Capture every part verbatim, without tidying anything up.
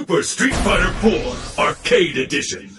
Super Street Fighter four Arcade Edition.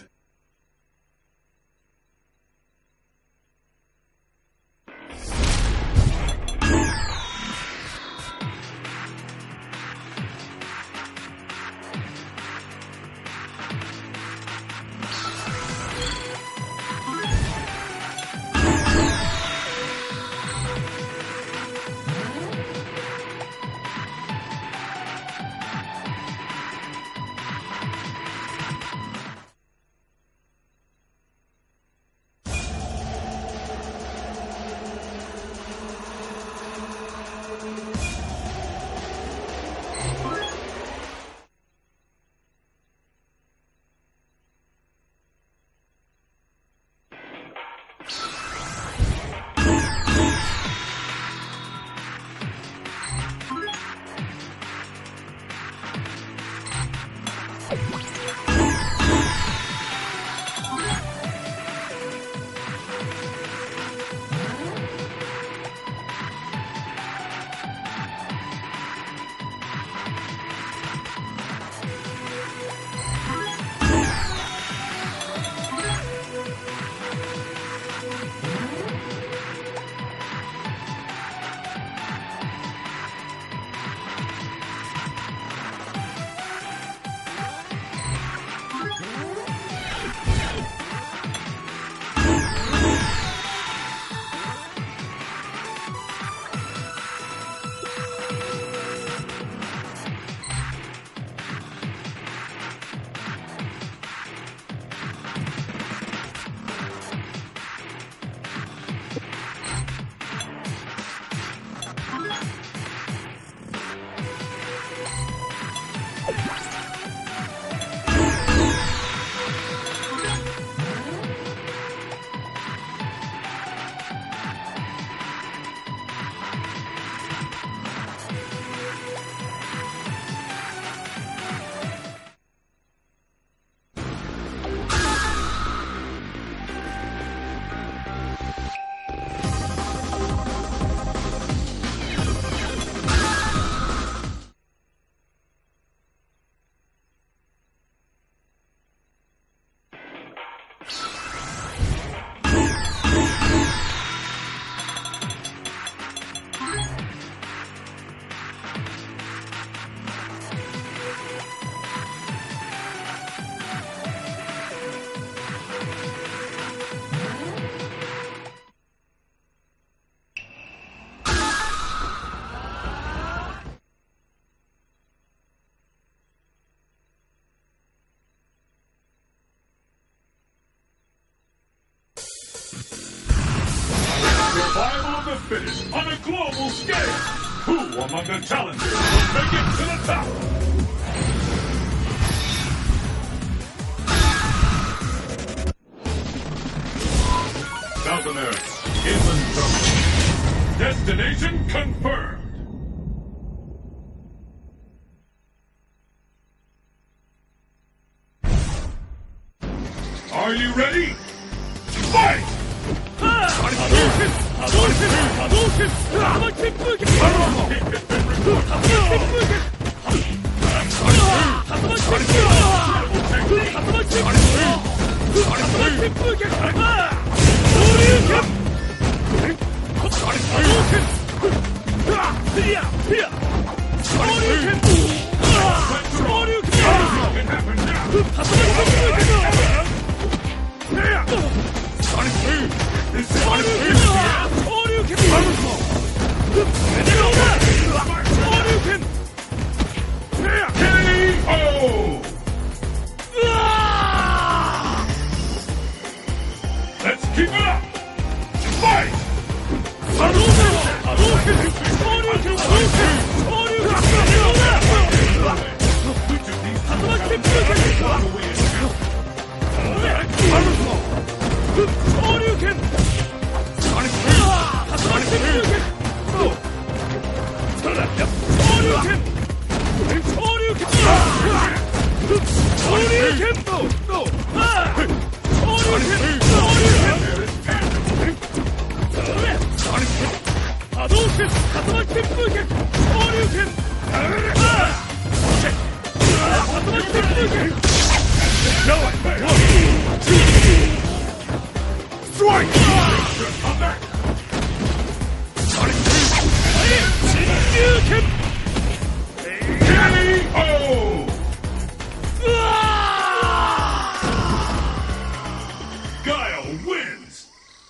Finish on a global scale. Who among the challengers will make it to the top? South America, inland terminal. Destination confirmed. Are you ready? Fight! Let's keep it up! Fight! Let's Strike! Come back! K O! Guile wins!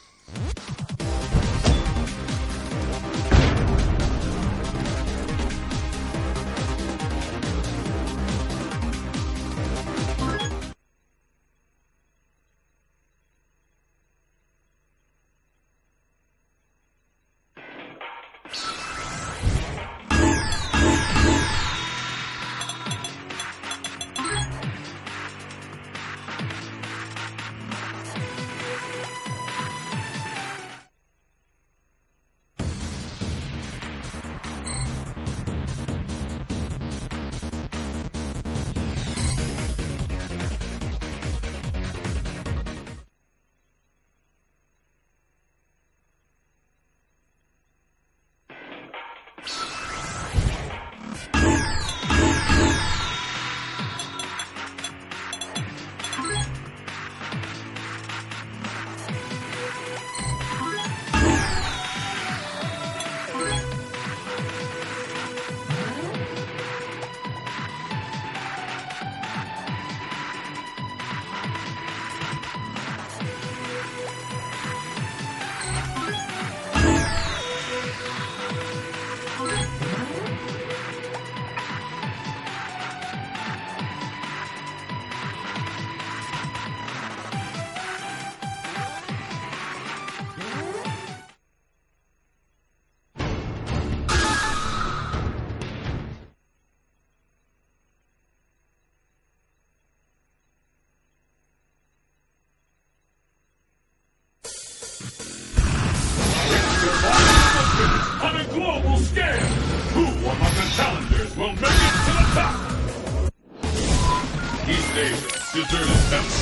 On a global scale, who among the challengers will make it to the top? East Asia deserted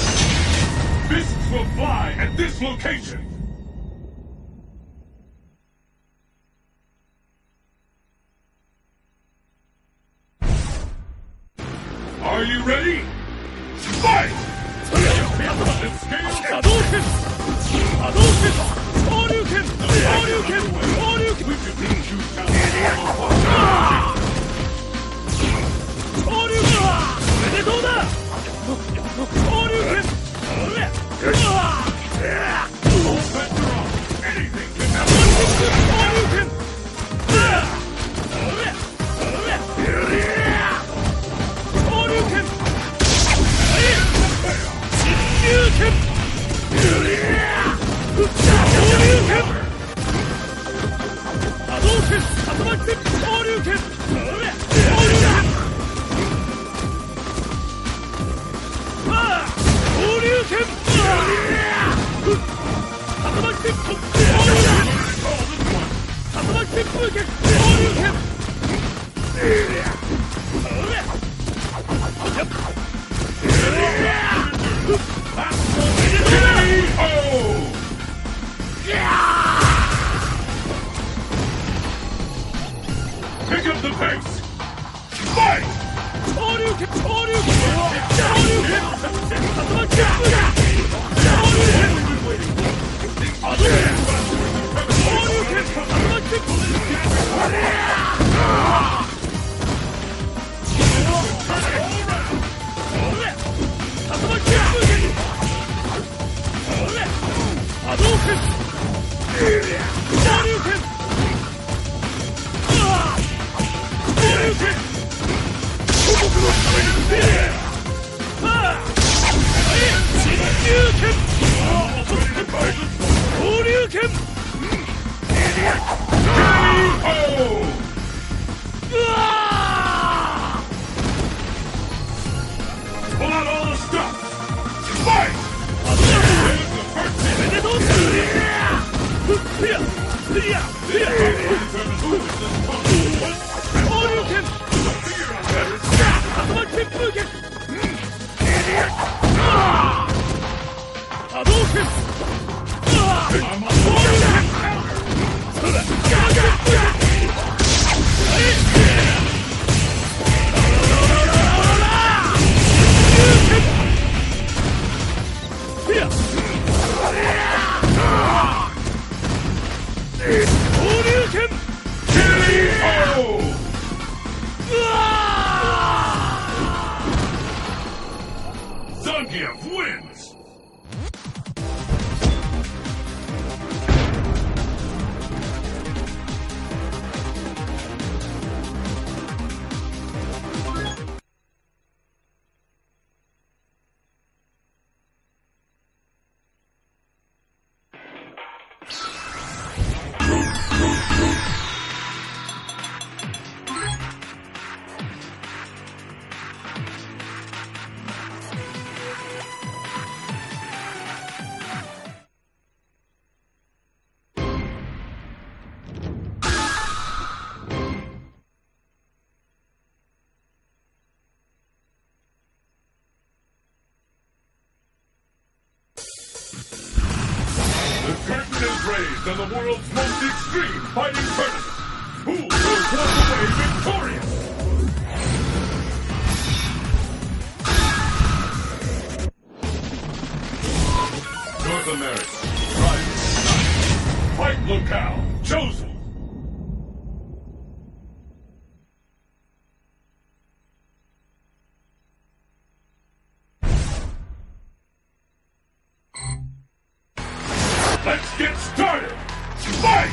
them. Fists will fly at this location. Are you ready? Fight! The scale Hadouken! Hadouken! Shoryuken! Shoryuken! Shoryuken! we should need two challenges. Shoryuken! おめでとうだ! Shoryuken! All bets are off. Anything can happen. Shoryuken! Shoryuken! Shoryuken! Shoryuken! Hadouken! Tatsumaki Shoryuken! Shoryuken! Ah! Shoryuken! Tatsumaki Shoryuken! Tatsumaki Shoryuken! Shoryuken! Pick up the pace. Fight! Shoryuken! Shoryuken! Shoryuken! Tatsumaki Shoryuken! Hadouken! Shoryuken! Tatsumaki Tatsumaki Hadouken! Shoryuken! Shoryuken! Shoryuken! Pull out all the stops. Fight! 竜拳 K O! うわ Zangief wins! Raised on the world's most extreme fighting tournament. Who will walk away victorious? North America, Private Night. Fight locale chosen. Let's get started! Fight!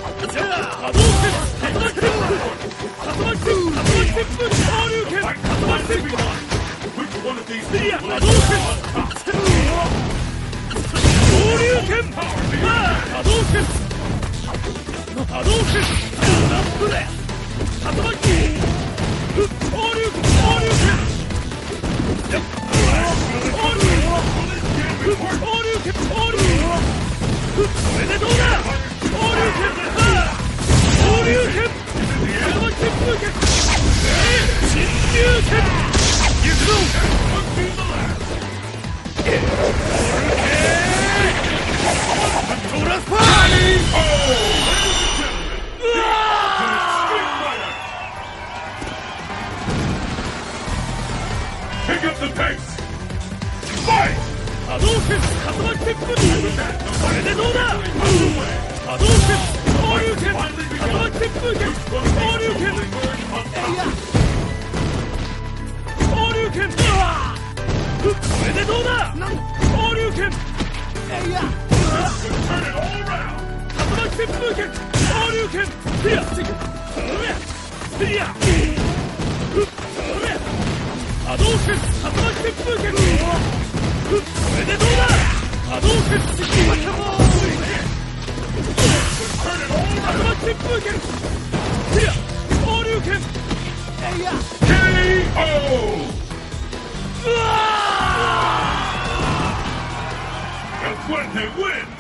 Which one of these people will on top? Pick up the pace! Fight! 波動拳固まってくるこれでどうだ波動拳交流拳固まってくる拳交流拳交流拳これでどうだ交流拳固まってくる拳交流拳スリアスリア波動拳固まってくる拳これでどうだ波動拳固まってくる拳スリア交流拳 ケーオー うわEl Fuerte wins!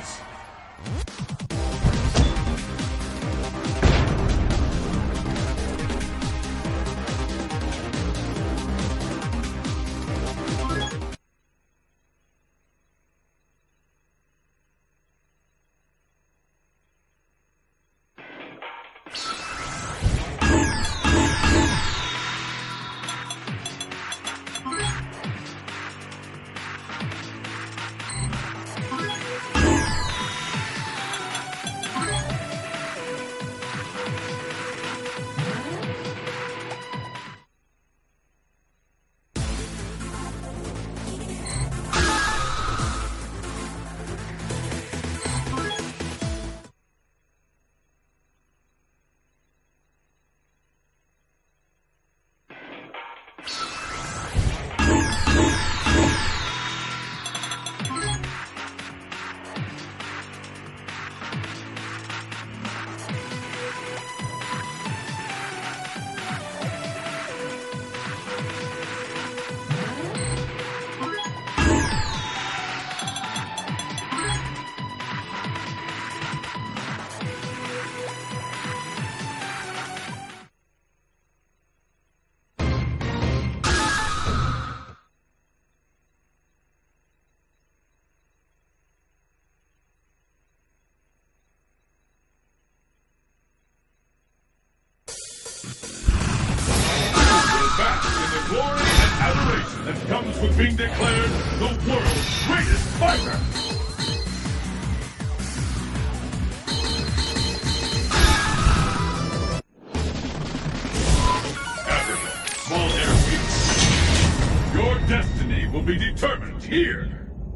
Glory and adoration that comes with being declared the world's greatest fighter. be determined here.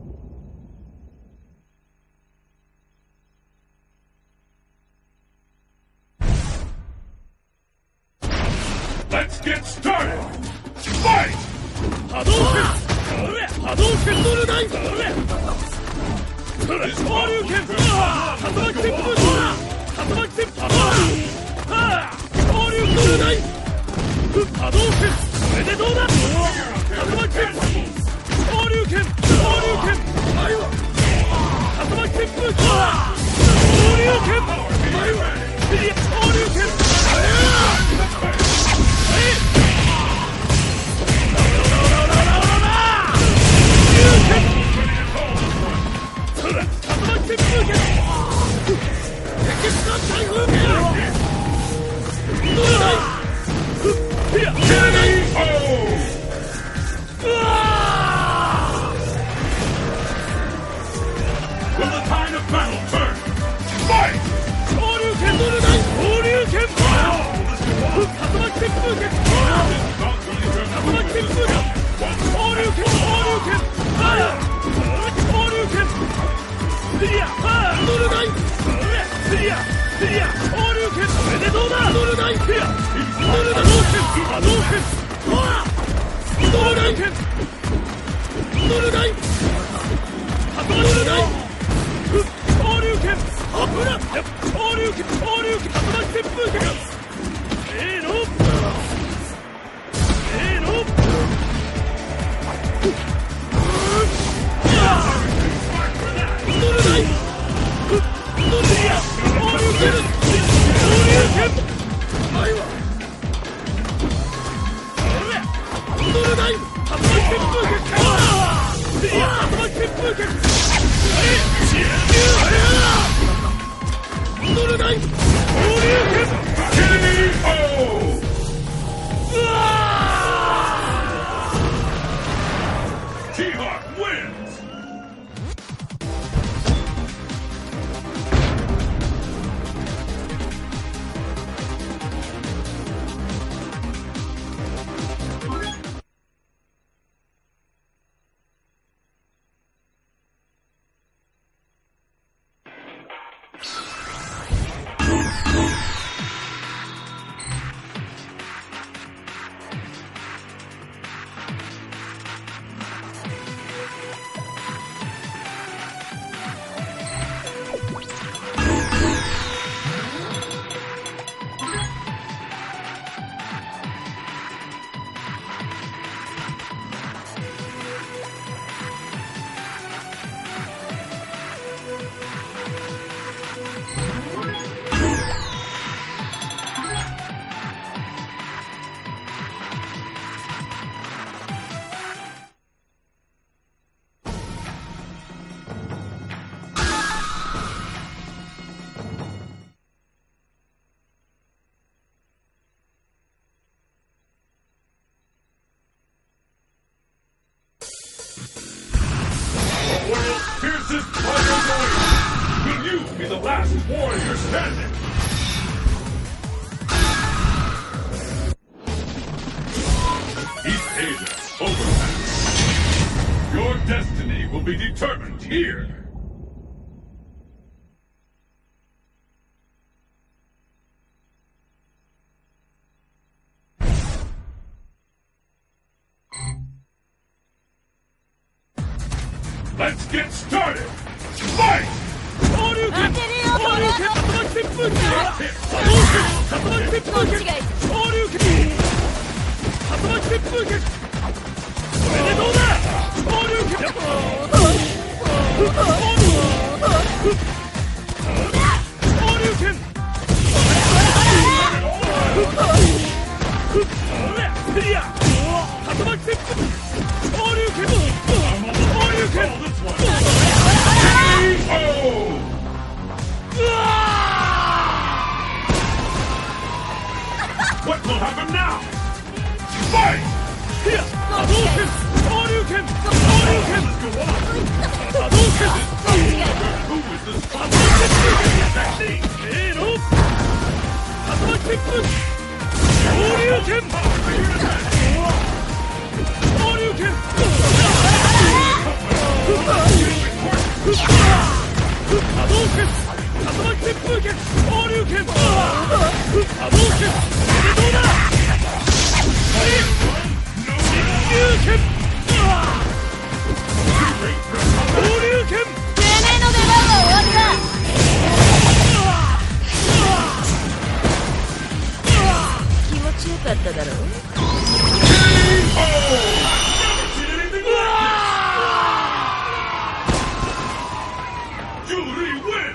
Let's get started! Fight! Hadouken! Hadouken! Hadouken! Tatsumaki Seppuku! Tatsumaki Seppuku! Hadouken! これでどうだ！ Tatsumaki Seppuku! Hadouken! Hadouken! Tatsumaki Seppuku! Hadouken! Hadouken! Will the tide of battle turn? Fight! Hadouken! Hadouken! Tatsumaki Seppuku! Tatsumaki Seppuku! Hadouken! Hadouken! Hadouken! Clear! Hadouken! Clear! Clear! Hadouken! これでどうだ！ Hadouken! Hadouken! Hadouken! Hadouken! Hadouken! Hadouken! Hadouken! Hadouken! Tatsumaki Seppuku! せーの！せーの！ T-Hawk wins! Fiercest fighter going! Will you be the last warrior standing? East Asia, overpass. Your destiny will be determined here. Let's get started! Fight! Hadouken! Hadouken! Tatsumaki Seppuku! Hadouken! Tatsumaki Seppuku! Hadouken! Tatsumaki Seppuku! これでどうだ！ Hadouken! Hadouken! Clear! Tatsumaki Seppuku! Hadouken! Hadouken! What will happen now? Fight! Here! Hadouken! Hadouken! Hadouken! Hadouken! Who is this? Hadouken! せーの！Tatsumaki Seppuku! Hadouken! Hadouken! 波動拳竜巻旋風拳昇竜拳波動拳どうだ神竜拳昇竜拳てめえの出番は終わった気持ちよかっただろう Julie wins!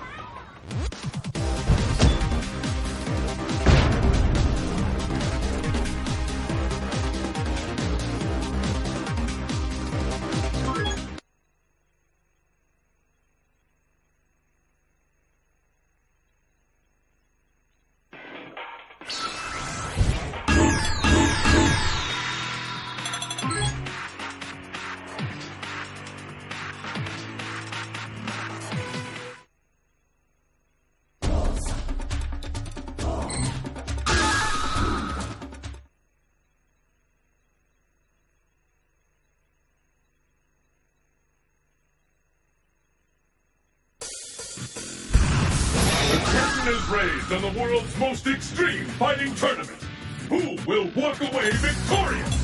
Is raised on the world's most extreme fighting tournament. Who will walk away victorious?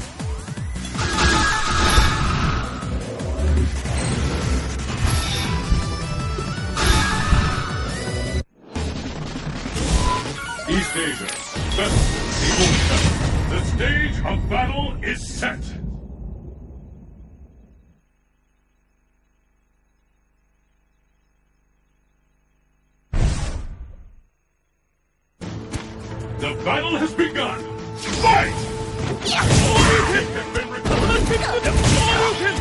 East Asia, Festival Evil seven. The stage of battle is set. The battle has begun! Fight! Hadouken has been recovered! Hadouken!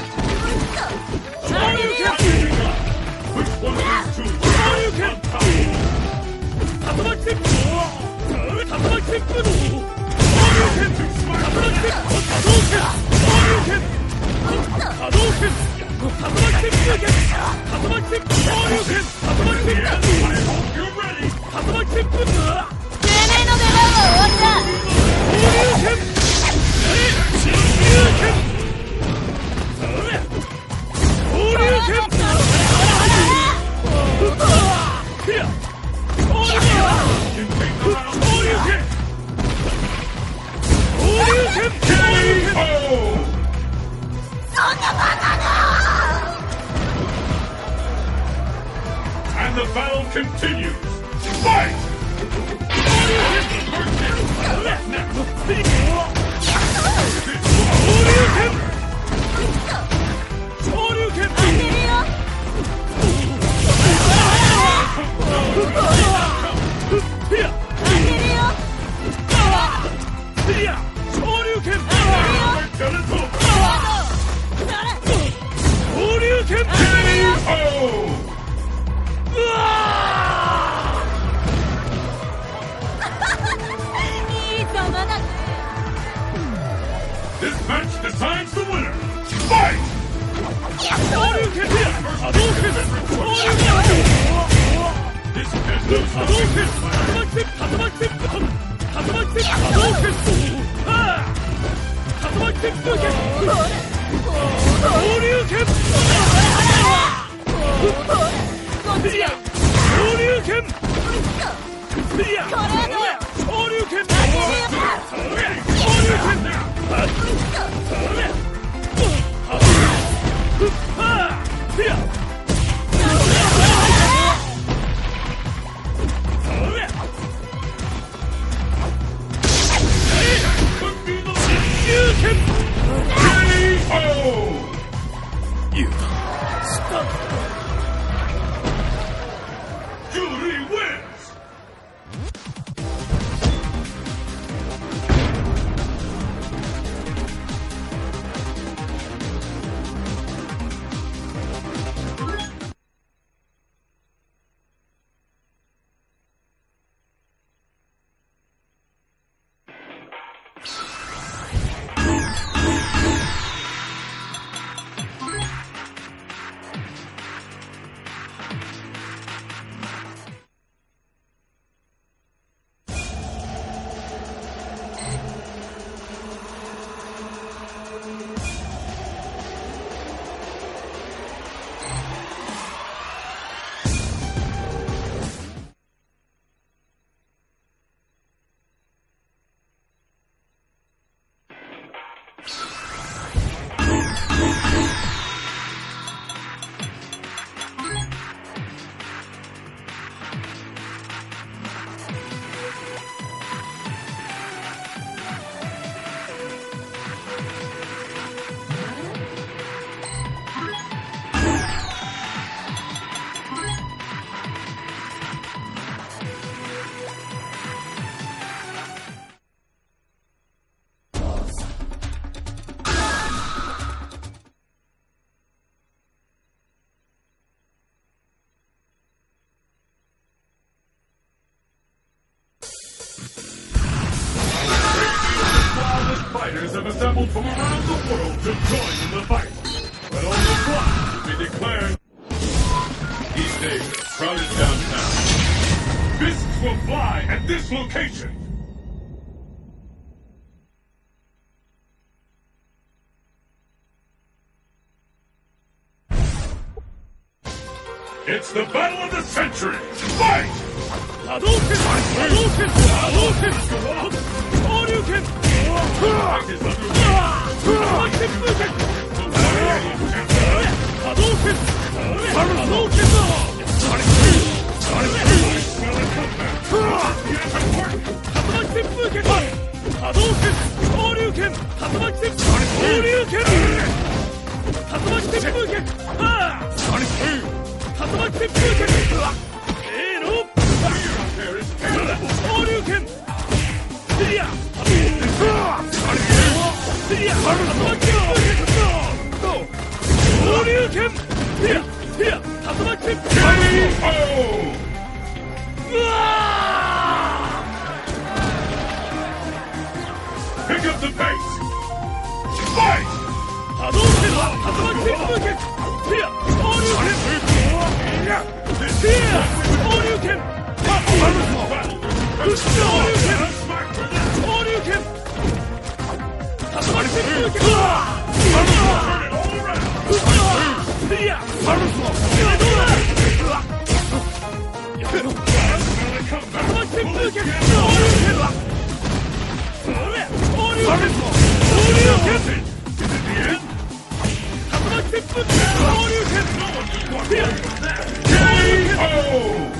Hadouken! Which one of these two will on top? Hadouken! Hadouken! Hadouken! Hadouken! Hadouken! Hadouken! Hadouken! Hadouken! Hadouken! Hadouken! I hope you're ready! Hadouken! てめえの出番は終わったそんなバカな And the battle continues! Fight! This match decides the winner! Fight! This Julie wins! fighters have assembled from around the world to join in the fight. But only one will be declared. East Asia, crowded downtown. Fists will fly at this location. It's the battle of the century! Fight! Hadouken! Hadouken! Hadouken! Shoryuken! Fight is underway! Hadouken! Hadouken! Hadouken! Tatsumaki Seppuken! Hadouken! Shoryuken! Tatsumaki Seppuken! Tatsumaki Seppuken! Tatsumaki Seppuken! Eero! Shoryuken! Siria! Siria! Tatsumaki Seppuken! Shoryuken! Siria! Siria! Tatsumaki Seppuken! Pick up the pace! Fight! Hadouken! Tatsumaki Seppuken! Siria! Shoryuken! Siria! Shoryuken! Shoryuken! Shoryuken! Tatsumaki Seppuken! Turn it all around! Siria! Siria! Doうだ! Tatsumaki Seppuken! Shoryuken! Shoryuken! Shoryuken! Is it the end? Tatsumaki Seppuken! Shoryuken! Siria! K O!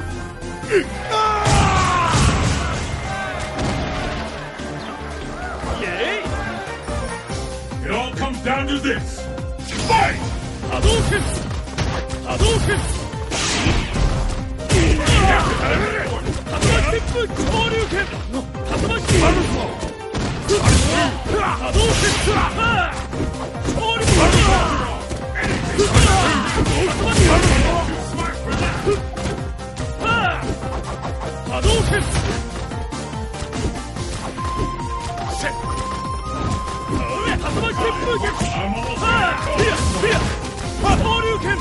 Yay! It all comes down to this. Fight! Hadouken! Hadouken! Tatsumaki Seppuken! Shoryuken! Tatsumaki! Hadouken! Shoryuken! Hadouken! Tatsumaki Seppuken! I'm almost Here! Here! Shoryuken!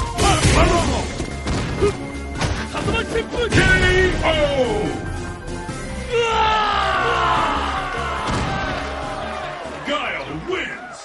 Tatsumaki Seppuken! K O! Guile wins!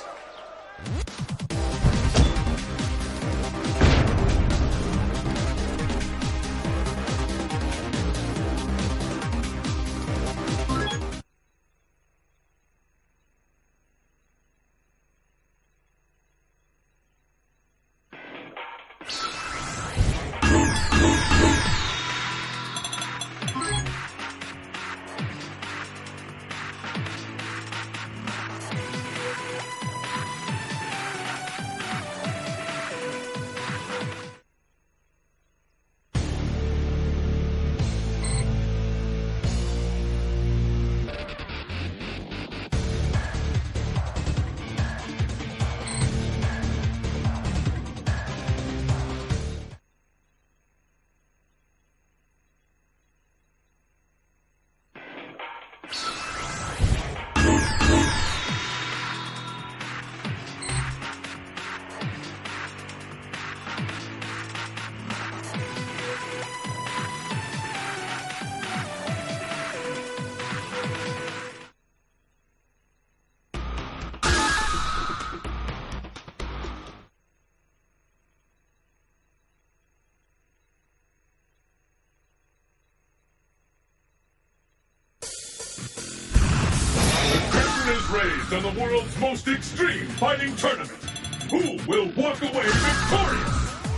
Is raised on the world's most extreme fighting tournament. Who will walk away victorious?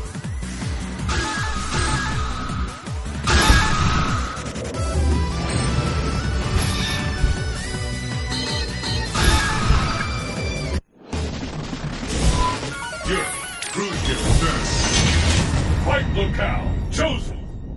Europe, cruise ship return. Fight locale chosen.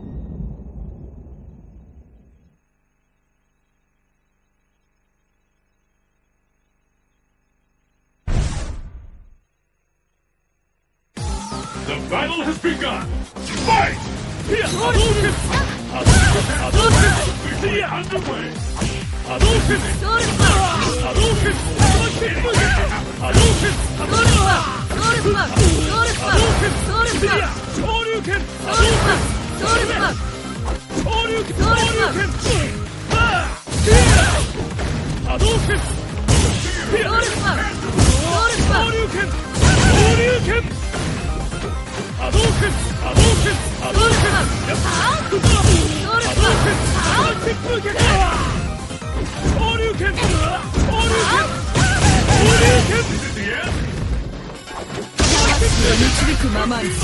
The battle has begun! Fight! Here! Hadouken! Hadouken! Hadouken! Here! Underway! Hadouken! 波動拳竜巻旋風脚波動拳ソウルスパソウルスパソウルスパソウルスパ昇竜拳ソウルスパソウルスパ昇竜拳ソウルスパ波動拳ソウルスパソウルスパ昇竜拳昇竜拳波動拳波動拳波動拳ソウルスパソウルスパ旋風脚昇竜拳昇竜拳昇竜拳導くままに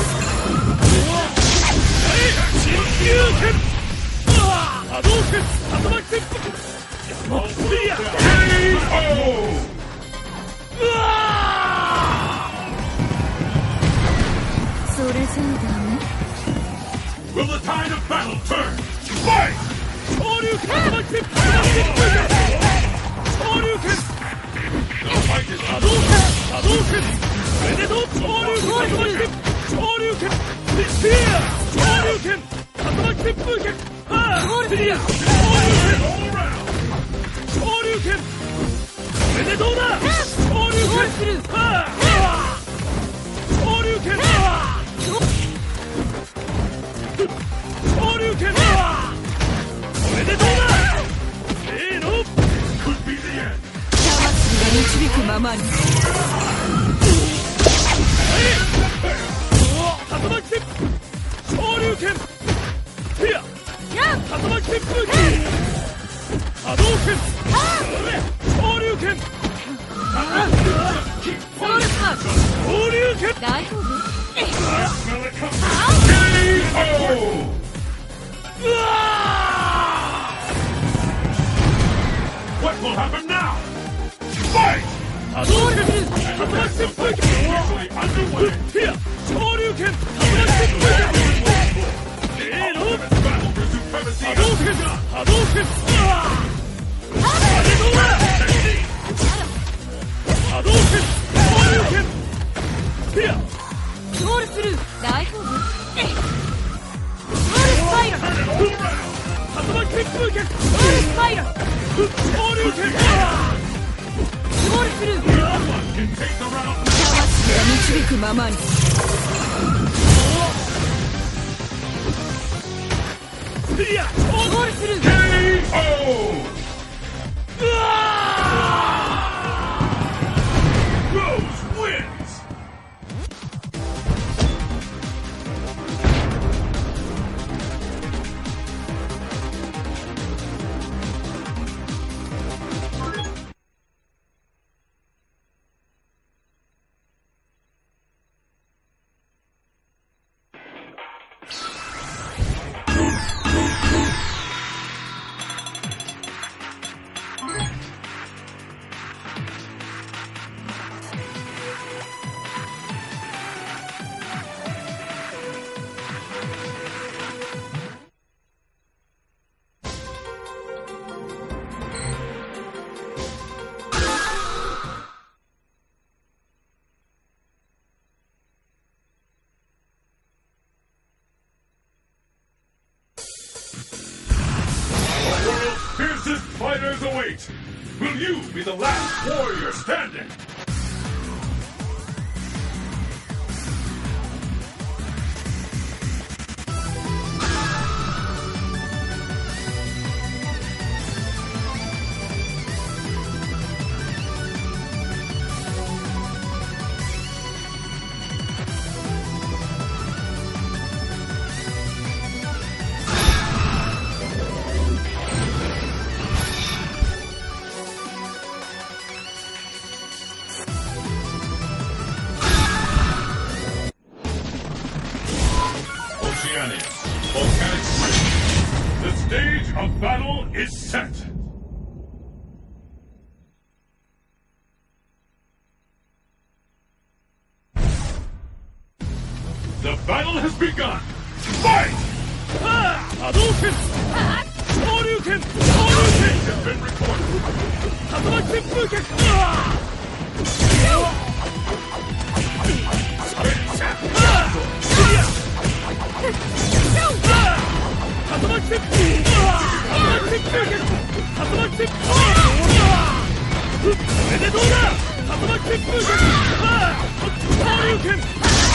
神竜拳波動拳竜巻旋風クリアうわそれじゃあダメ Will the tide of battle turn? Fight! 昇竜拳竜巻旋風昇竜拳 The fight is 波動拳波動拳おめでとう昇竜拳竜巻旋風昇竜拳クリア昇竜拳竜巻旋風脚クリア昇竜拳 all around! 昇竜拳おめでとうだ昇竜拳昇竜拳昇竜拳おめでとうだせーの Could be the end! 魂が導くままに竜巻旋風昇竜拳クリア竜巻旋風脚波動拳昇竜拳ソウルスパ昇竜拳大丈夫 Smell it coming! K O! うわ What will happen now? Fight! 波動拳竜巻旋風脚 Usually underway! クリア昇竜拳竜巻旋風脚せーの Let's battle for supremacy 波動拳波動拳おめでとうだ波動拳昇竜拳クリアソウルスルー大丈夫ソウルスパイラル竜巻旋風脚ソウルスパイラル昇竜拳ソウルスルー One can take the round! 魂が導くままにクリアソウルスルー K O! うわ Rose wins! Fiercest fighters await! Will you be the last warrior standing? Oceania, volcanic spring. The stage of battle is set. The battle has begun. Fight! 波動拳昇竜拳昇竜拳 Has been recorded. 竜巻旋風脚竜巻旋風竜巻旋風脚竜巻旋風でどうだ竜巻旋風剣はあ昇竜拳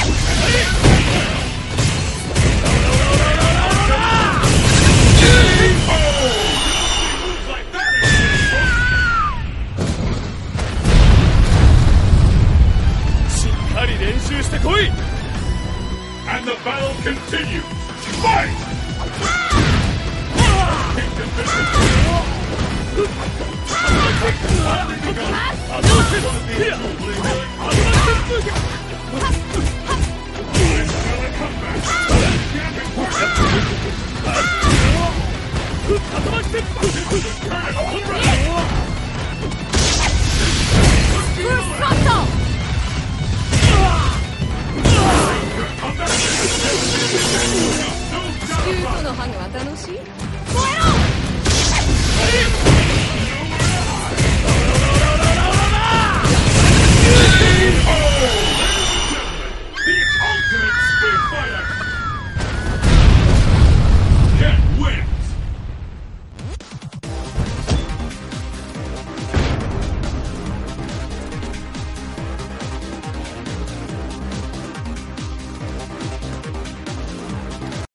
しっかり練習してこい And the battle continues! Fight!